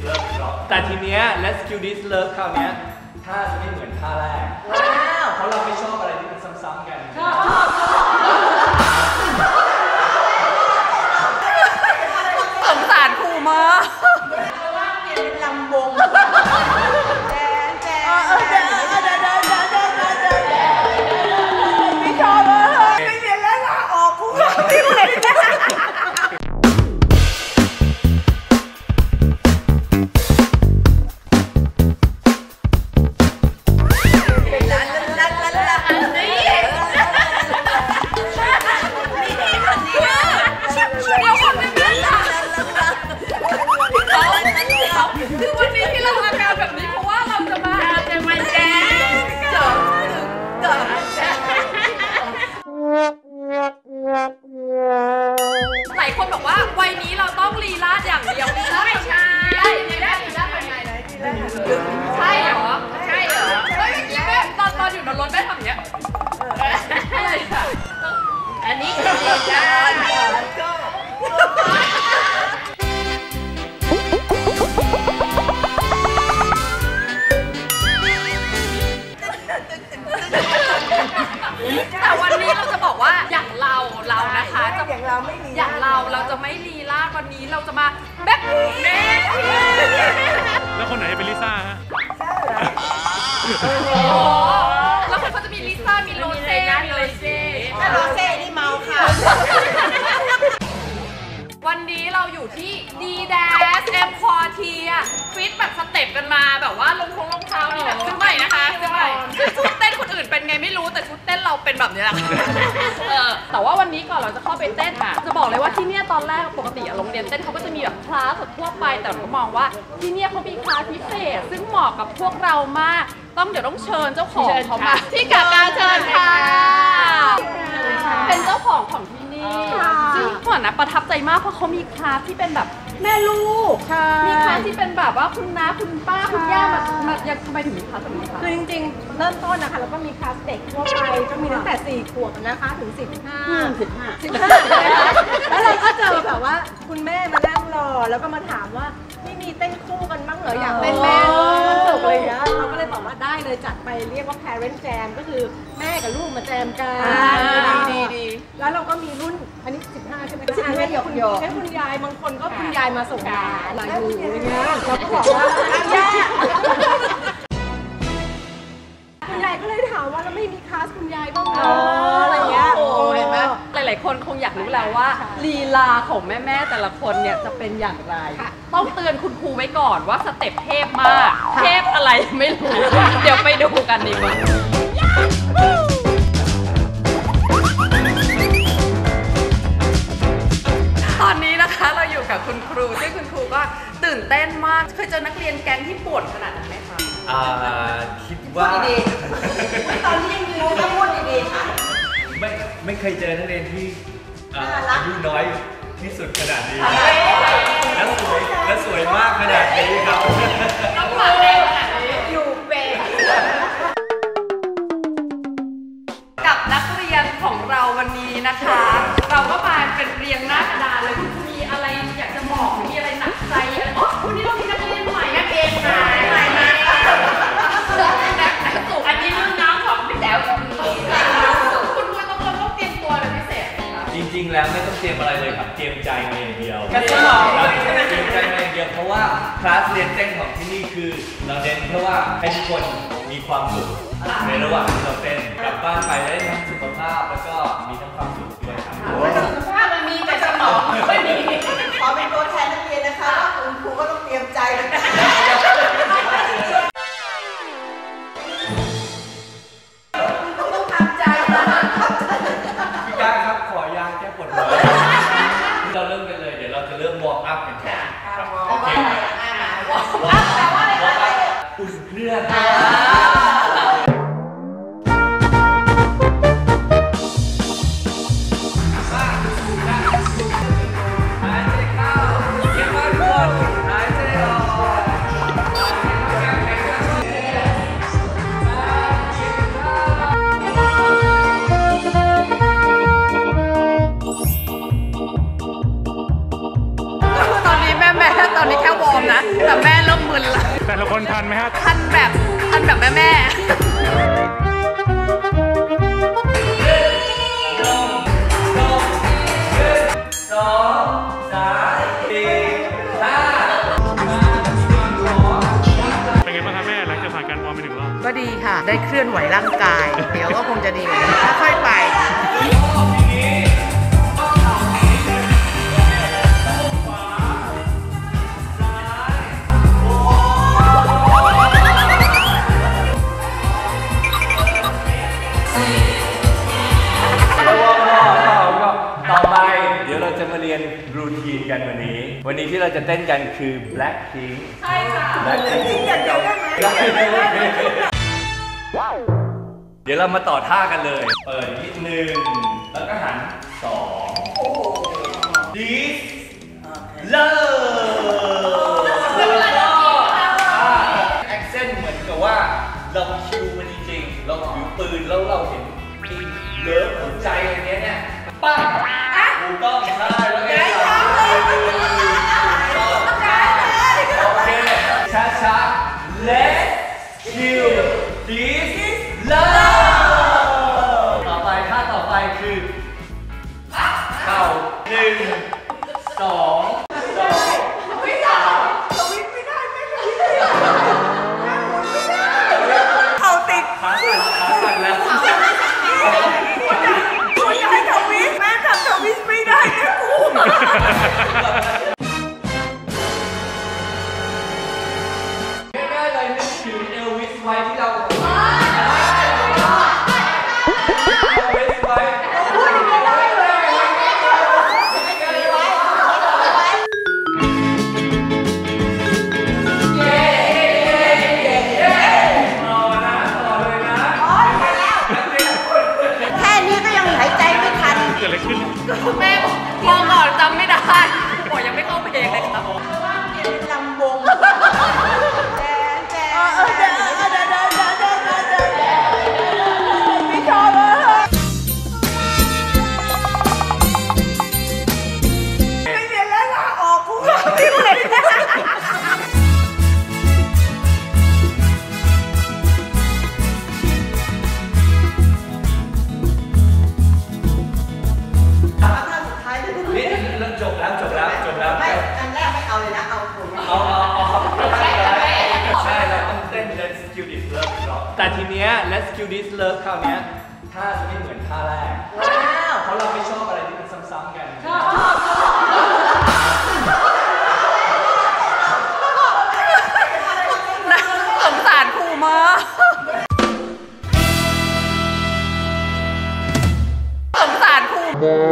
แต่ทีเนี้ย Let's Kill This Love คราวเนี้ยท่าจะไม่เหมือนท่าแรกเพราะเราไม่ชอบอะไรที่มันซ้ำๆกันสงสารครูมาว่าเปลี่ยนเป็นลำวงไม่ชอบเลยไม่เรียนแล้วลาออกครูที่เรียนคือวันนี้ที่เราอาการแบบนี้เพราะว่าเราจะมาแจหลายคนบอกว่าวัยนี้เราต้องลีลาดอย่างเดียวไม่ใช่ลีลาดเป็นไงใช่เหรอเฮ้ยเมื่อกี้แม่ตอนอยู่ในรถแม่ทำอย่างเงี้ยอะไรค่ะอันนี้คือลีลาดแต่วันนี้เราจะบอกว่าอย่างเรานะคะจะอย่างเราไม่ลีเราจะไม่ลีลาวันนี้เราจะมาแบบนี้แล้วคนไหนเป็นลิซ่าฮะแล้วคนเขาจะมีลิซ่ามีโรเซ่ถ้าโรเซ่นี่เมาค่ะวันนี้เราอยู่ที่ดีแดสเอ็มคอเทียฟิตแบบสเต็ปกันมาแบบว่ารองเท้านี่แบบซื้อใหม่นะคะซื้อใหม่ชุดเต้นคนอื่นเป็นไงไม่รู้แต่ชุดเต้นเราเป็นแบบนี้แหละแต่ว่าวันนี้ก่อนเราจะเข้าไปเต้นค่ะจะบอกเลยว่าที่เนี่ยตอนแรกปกติโรงเรียนเต้นเขาก็จะมีแบบคลาสทั่วไปแต่เราก็มองว่าที่เนี่ยเขามีคลาสพิเศษซึ่งเหมาะกับพวกเรามากเดี๋ยวต้องเชิญเจ้าของเขามาที่กาการเชิญค่ะเป็นเจ้าของที่นี่ซึ่งก่อนนะประทับใจมากเพราะเขามีคลาสที่เป็นแบบแม่ลูกมีคลาสที่เป็นแบบว่าคุณน้าคุณป้าคุณย่ามายังทำไมถึงมีคลาสแบบนี้คะคือจริงๆเริ่มต้นนะคะแล้วก็มีคลาสเด็กทั่วไปก็มีตั้งแต่4 ขวบนะคะถึง15แล้วเราก็เจอแบบว่าคุณแม่มานั่งรอแล้วก็มาถามว่าไม่มีเต้นคู่กันบ้างเหรออยากเต้นแม่ลูกเลยนะเราก็เลยบอกว่าได้เลยจัดไปเรียกว่า parent jam ก็คือแม่กับลูกมาแจมกันดีแล้วเราก็มีรุ่นอันนี้15ใช่ไหมคะให้คุณยายบางคนก็คุณยายมาส่งหลานอะไรอย่างเงี้ยเราก็บอกว่าย่าคุณยายก็เลยถามว่าเราไม่มีคลาสคุณยายบ้างเหรออะไรเงี้ยเห็นไหมหลายๆคนคงอยากรู้แล้วว่าลีลาของแม่แต่ละคนเนี่ยจะเป็นอย่างไรต้องเตือนคุณครูไว้ก่อนว่าสเต็ปเทพมากเทพอะไรไม่รู้เดี๋ยวไปดูกันดีกว่าตอนนี้นะคะเราอยู่กับคุณครูซึ่งคุณครูก็ตื่นเต้นมากเคยเจอนักเรียนแก๊งที่ปวดขนาดนั้นไหมคะคิดว่าตอนนี้ยังมีรู้พูดดีๆค่ะไม่เคยเจอนักเรียนที่อายุน้อยที่สุดขนาดนี้และสวยมากขนาดนี้ครับต้องมาเร็วขนาดนี้อยู่เป็นกับนักเรียนของเราวันนี้นะคะเราก็มาเป็นเรียงหน้ากระดานเลยคุณมีอะไรอยากจะบอกมีอะไรหนักใจอะไรวันนี้เรามีนักเรียนใหม่นักเรียนใหม่อันนี้รุ่นน้องของพี่แจ๋วคุณครูต้องเตรียมตัวอะไรพิเศษจริงๆแล้วไม่ต้องเตรียมอะไรเลยครับเตรียมใจมาอย่างเดียวเตรียมใจมาอย่างเดียวเพราะว่าคลาสเรียนเต้นของที่นี่คือเราเน้นเพื่อว่าให้ทุกคนมีความสุขในระหว่างที่เราเต้นกลับบ้านไปได้ทั้งสุขภาพแล้วก็มีทั้งความสุขด้วยครับสุขภาพมันมีแต่สมองไม่มีขอเป็นตัวแทนนักเรียนนะคะคุณครูก็ต้องเตรียมใจเลยต้องทำใจนะพี่ก้าครับขอยาแก้ปวดหัวเราเริ่มกันเลยเดี๋ยวเราจะเริ่มวอร์มอัพกันก่อนครับโอเควอร์มอัพอุ่นเครื่องตอนนี้แค่วอร์มนะแต่แม่ก็ดีค่ะ ได้เคลื่อนไหวร่างกาย เดี๋ยวก็คงจะดีกว่านี้ค่อยๆไปต่อไปเดี๋ยวเราจะมาเรียนรูทีนกันวันนี้ที่เราจะเต้นกันคือ Blackpink ใช่ค่ะ Blackpink เดี๋ยวเรามาต่อท่ากันเลย เปิดนิดนึงแล้วก็หัน2 This Love แอคเซนต์เหมือนกับว่าเราคิวมันจริงๆเราถือปืนแล้วเราเห็นเลิฟหัวใจอันนี้เนี่ยปั้งถูกต้องใช่แล้วไงโอเคช้าๆ Let's kill this love ต่อไปท่าต่อไปคือเข่า1 2 ไม่ได้สวิตไม่ได้ไม่ได้เขาติดขาสั่นแล้วคุณยายทวิสแม่ทำทวิสไม่ได้แม่กูง่ายๆเลยนึกถึงเอลวิสไว้ที่เราเอลวิสไว้แค่นี้ก็ยังหายใจไม่ทันเกิดอะไรขึ้นแม่บอกพอก่อนจำไม่ได้บอกยังไม่เข้าเพลงเลยครับลำวงไม่ชอบไม่เรียนแล้วลาออกกูก็ไม่เรียนนี่จบแล้วไม่อันแรกไม่เอาเลยนะเอาใช่เราต้องเต้น Let's Kill This Love ก่อนแต่ทีเนี้ย Let's Kill This Love คราวเนี้ยท่าจะไม่เหมือนท่าแรกเพราะเราไม่ชอบอะไรที่มันซ้ำๆกันสงสารครูมากสงสารครู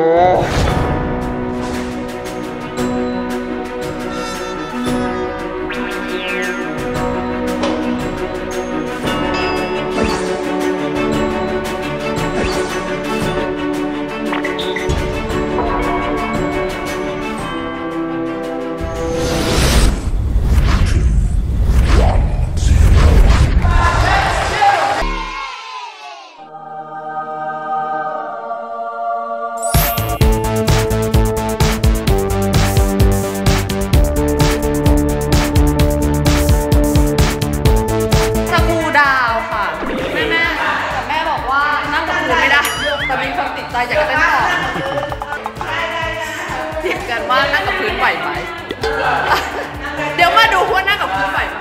แต่มีความติดใจอยากจะเต้นต่อเถียงกันว่านั่งกับพื้นไหวไหมเดี๋ยวมาดูว่านั่งกับพื้นไหวไหม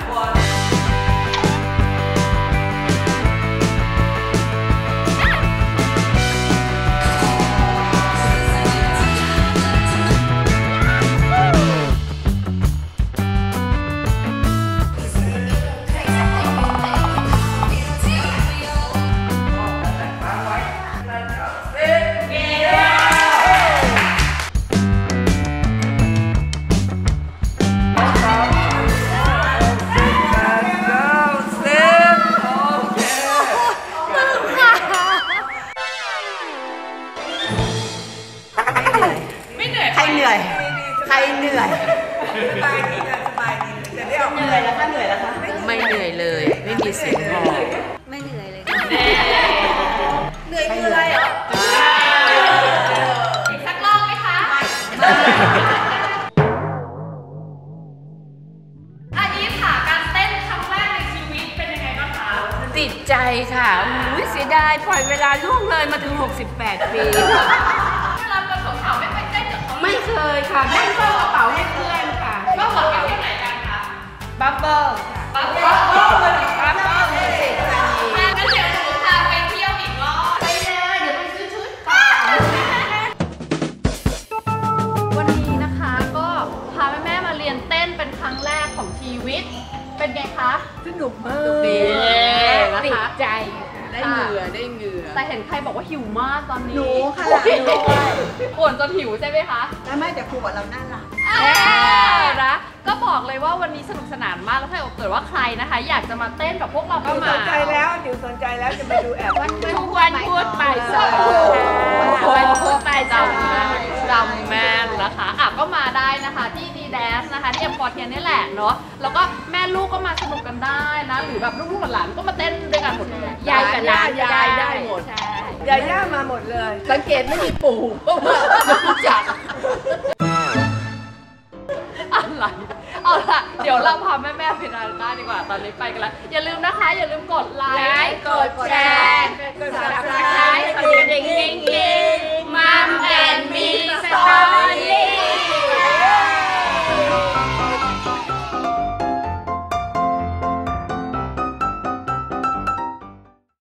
ไม่เหนื่อยเลยไม่มีเสียงหอบไม่เหนื่อยเลยเหนื่อยคืออะไรอ่ะอีกสักรอบไหมคะอันนี้ค่ะการเต้นครั้งแรกในชีวิตเป็นยังไงบ้างคะติดใจค่ะเสียดายปล่อยเวลาล่วงเลยมาถึง68 ปีเวลาเป็นสาวๆไม่ไปเต้นกับเขาไม่เคยค่ะเต้นเพื่อกระเป๋าให้เพื่อนค่ะก็ขอกันที่ไหนกันคะบับเบิ้ลค่ะบับเบิ้ลเลยบับเบิ้ลเลยรียนเต้นเป็นครั้งแรกของชีวิตเป็นไงคะสนุกมากดีนะติดคะใจได้เหงื่อแต่เห็นใครบอกว่าหิวมากตอนนี้หนูค่ะป่วนจนหิวใช่ไหมคะไม่แต่ครูบอกเราน่ารักนะก็บอกเลยว่าวันนี้สนุกสนานมากแล้วถ้าเกิดว่าใครนะคะ อยากจะมาเต้นกับพวกเราก็มาสนใจแล้วเดี๋ยวสนใจแล้วจะไปดูแอบทุกวันพูดไปสองวันพูดไปจำแม่นนะคะก็มาได้นะคะที่ดีแดนนะคะที่เอ็มพอร์เทียนนี่แหละเนาะแล้วก็แม่ลูกก็มาสนุกกันได้นะหรือแบบลูกๆหลานๆก็มาเต้นด้วยกันหมดเลยยายกับหลานยายได้หมดยาย่ามาหมดเลยสังเกตไม่มีปู่เพราะว่ารู้จักอะไรเอาล่ะเดี๋ยวเราพาแม่ๆไปทานข้าวดีกว่าตอนนี้ไปกันแล้วอย่าลืมนะคะอย่าลืมกดไลค์กดแชร์กด Subscribe กดกระดิ่งกิ๊งๆมัมแอนด์มีสตอ